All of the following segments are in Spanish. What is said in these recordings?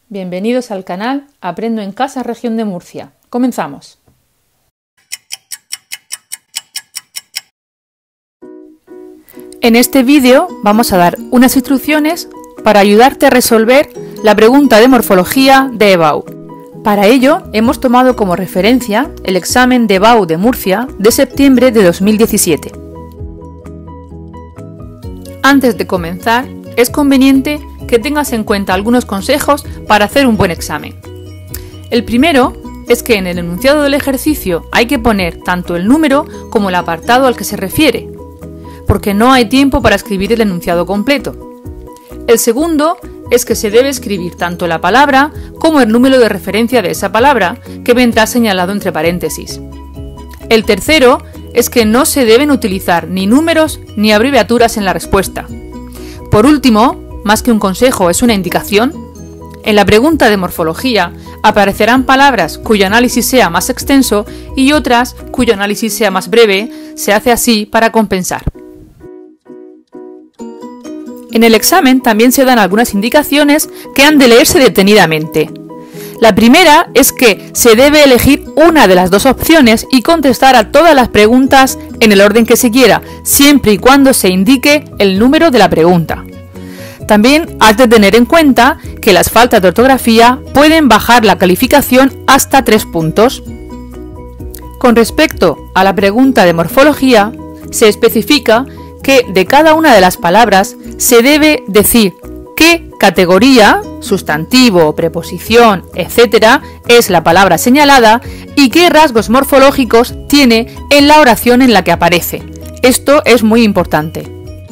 Bienvenidos al canal Aprendo en Casa Región de Murcia. Comenzamos. En este vídeo vamos a dar unas instrucciones para ayudarte a resolver la pregunta de morfología de EBAU. Para ello hemos tomado como referencia el examen de EBAU de Murcia de septiembre de 2017. Antes de comenzar, es conveniente que tengas en cuenta algunos consejos para hacer un buen examen. El primero es que en el enunciado del ejercicio hay que poner tanto el número como el apartado al que se refiere, porque no hay tiempo para escribir el enunciado completo. El segundo es que se debe escribir tanto la palabra como el número de referencia de esa palabra, que vendrá señalado entre paréntesis. El tercero es que no se deben utilizar ni números ni abreviaturas en la respuesta. Por último, más que un consejo es una indicación, en la pregunta de morfología aparecerán palabras cuyo análisis sea más extenso y otras cuyo análisis sea más breve. Se hace así para compensar. En el examen también se dan algunas indicaciones que han de leerse detenidamente. La primera es que se debe elegir una de las dos opciones y contestar a todas las preguntas en el orden que se quiera, siempre y cuando se indique el número de la pregunta. También has de tener en cuenta que las faltas de ortografía pueden bajar la calificación hasta 3 puntos. Con respecto a la pregunta de morfología, se especifica que de cada una de las palabras se debe decir qué categoría, sustantivo, preposición, etc. es la palabra señalada y qué rasgos morfológicos tiene en la oración en la que aparece. Esto es muy importante.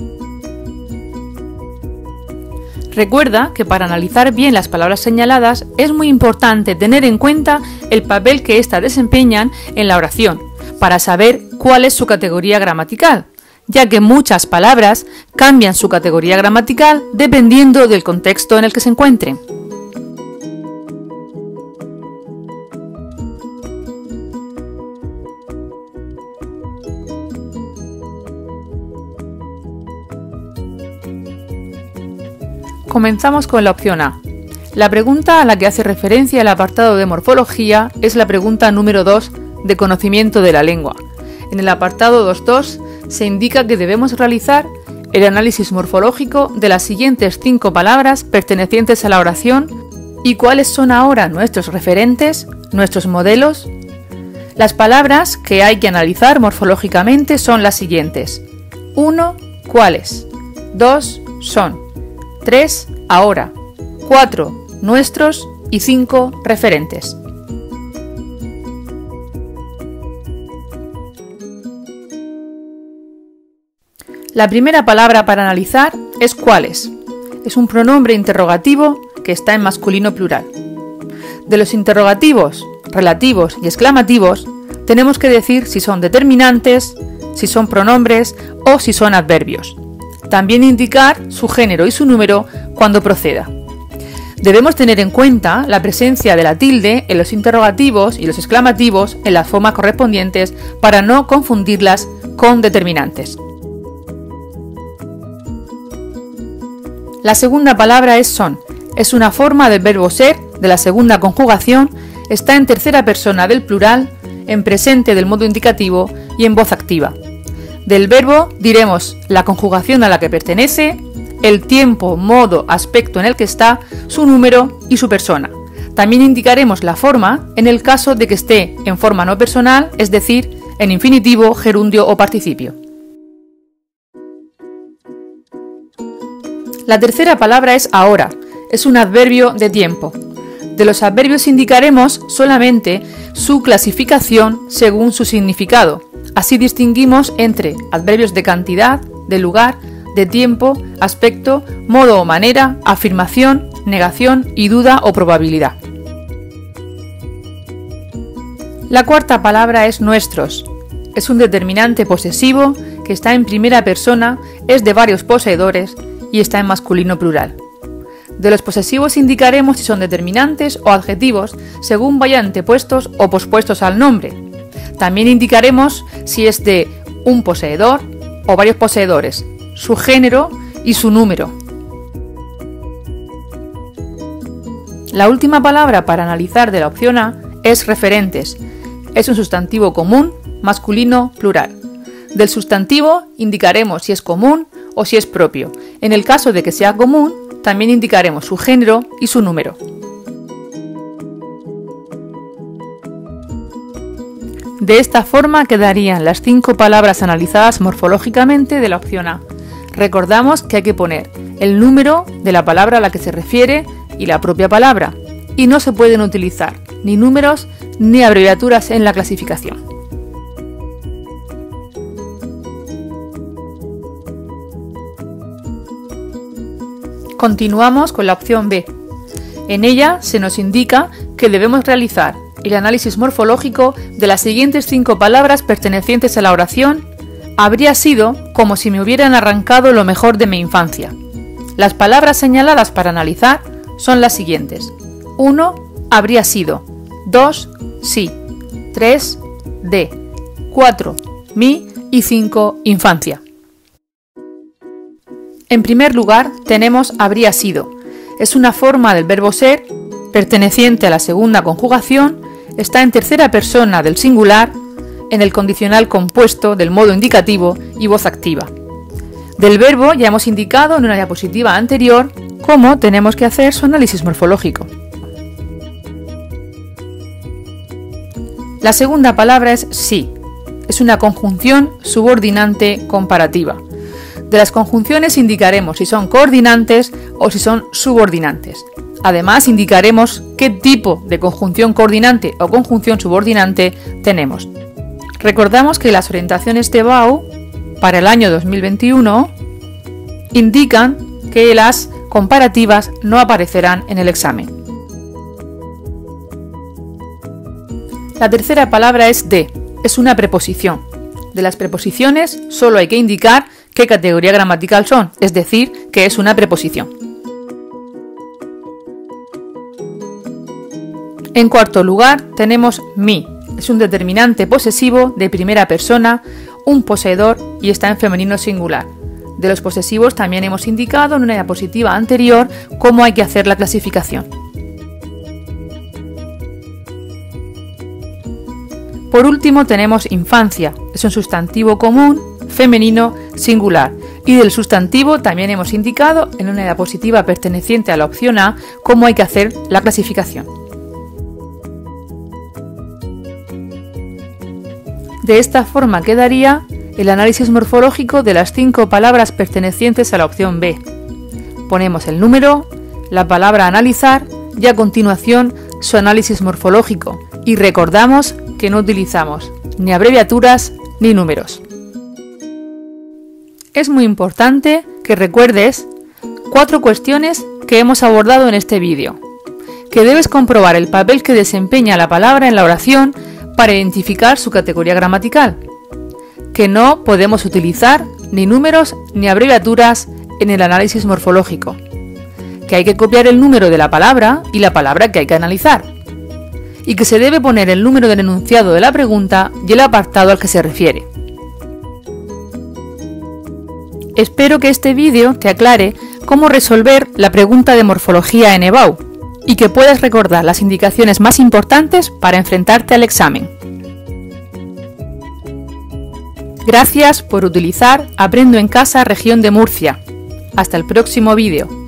Recuerda que para analizar bien las palabras señaladas es muy importante tener en cuenta el papel que éstas desempeñan en la oración, para saber cuál es su categoría gramatical, ya que muchas palabras cambian su categoría gramatical dependiendo del contexto en el que se encuentren. Comenzamos con la opción A. La pregunta a la que hace referencia el apartado de morfología es la pregunta número 2 de conocimiento de la lengua. En el apartado 2.2 se indica que debemos realizar el análisis morfológico de las siguientes 5 palabras pertenecientes a la oración y cuáles son ahora nuestros referentes, nuestros modelos. Las palabras que hay que analizar morfológicamente son las siguientes. 1. ¿Cuáles? 2. Son. 3. Ahora. 4. Nuestros. Y 5. Referentes. La primera palabra para analizar es ¿cuáles? Es un pronombre interrogativo que está en masculino plural. De los interrogativos, relativos y exclamativos, tenemos que decir si son determinantes, si son pronombres o si son adverbios. También indicar su género y su número cuando proceda. Debemos tener en cuenta la presencia de la tilde en los interrogativos y los exclamativos en las formas correspondientes para no confundirlas con determinantes. La segunda palabra es son. Es una forma del verbo ser de la segunda conjugación, está en tercera persona del plural, en presente del modo indicativo y en voz activa. Del verbo diremos la conjugación a la que pertenece, el tiempo, modo, aspecto en el que está, su número y su persona. También indicaremos la forma en el caso de que esté en forma no personal, es decir, en infinitivo, gerundio o participio. La tercera palabra es ahora. Es un adverbio de tiempo. De los adverbios indicaremos solamente su clasificación según su significado. Así distinguimos entre adverbios de cantidad, de lugar, de tiempo, aspecto, modo o manera, afirmación, negación y duda o probabilidad. La cuarta palabra es nuestros. Es un determinante posesivo que está en primera persona, es de varios poseedores y está en masculino plural. De los posesivos indicaremos si son determinantes o adjetivos según vayan antepuestos o pospuestos al nombre. También indicaremos si es de un poseedor o varios poseedores, su género y su número. La última palabra para analizar de la opción A es referentes. Es un sustantivo común, masculino, plural. Del sustantivo indicaremos si es común o si es propio. En el caso de que sea común, también indicaremos su género y su número. De esta forma quedarían las 5 palabras analizadas morfológicamente de la opción A. Recordamos que hay que poner el número de la palabra a la que se refiere y la propia palabra, y no se pueden utilizar ni números ni abreviaturas en la clasificación. Continuamos con la opción B. En ella se nos indica que debemos realizar el análisis morfológico de las siguientes 5 palabras pertenecientes a la oración: habría sido como si me hubieran arrancado lo mejor de mi infancia. Las palabras señaladas para analizar son las siguientes: 1. Habría sido. 2. Sí. 3. De. 4. Mi. Y 5. Infancia. En primer lugar tenemos habría sido. Es una forma del verbo ser, perteneciente a la segunda conjugación, está en tercera persona del singular, en el condicional compuesto del modo indicativo y voz activa. Del verbo ya hemos indicado en una diapositiva anterior cómo tenemos que hacer su análisis morfológico. La segunda palabra es sí. Es una conjunción subordinante comparativa. De las conjunciones indicaremos si son coordinantes o si son subordinantes. Además indicaremos qué tipo de conjunción coordinante o conjunción subordinante tenemos. Recordamos que las orientaciones de BAU para el año 2021 indican que las comparativas no aparecerán en el examen. La tercera palabra es de. Es una preposición. De las preposiciones solo hay que indicar qué categoría gramatical son, es decir, que es una preposición. En cuarto lugar tenemos mi. Es un determinante posesivo de primera persona, un poseedor y está en femenino singular. De los posesivos también hemos indicado en una diapositiva anterior cómo hay que hacer la clasificación. Por último tenemos infancia. Es un sustantivo común, femenino, singular, y del sustantivo también hemos indicado en una diapositiva perteneciente a la opción A cómo hay que hacer la clasificación. De esta forma quedaría el análisis morfológico de las 5 palabras pertenecientes a la opción B. Ponemos el número, la palabra a analizar y a continuación su análisis morfológico, y recordamos que no utilizamos ni abreviaturas ni números. Es muy importante que recuerdes 4 cuestiones que hemos abordado en este vídeo. Que debes comprobar el papel que desempeña la palabra en la oración para identificar su categoría gramatical. Que no podemos utilizar ni números ni abreviaturas en el análisis morfológico. Que hay que copiar el número de la palabra y la palabra que hay que analizar. Y que se debe poner el número del enunciado de la pregunta y el apartado al que se refiere. Espero que este vídeo te aclare cómo resolver la pregunta de morfología en EBAU y que puedas recordar las indicaciones más importantes para enfrentarte al examen. Gracias por utilizar Aprendo en Casa Región de Murcia. Hasta el próximo vídeo.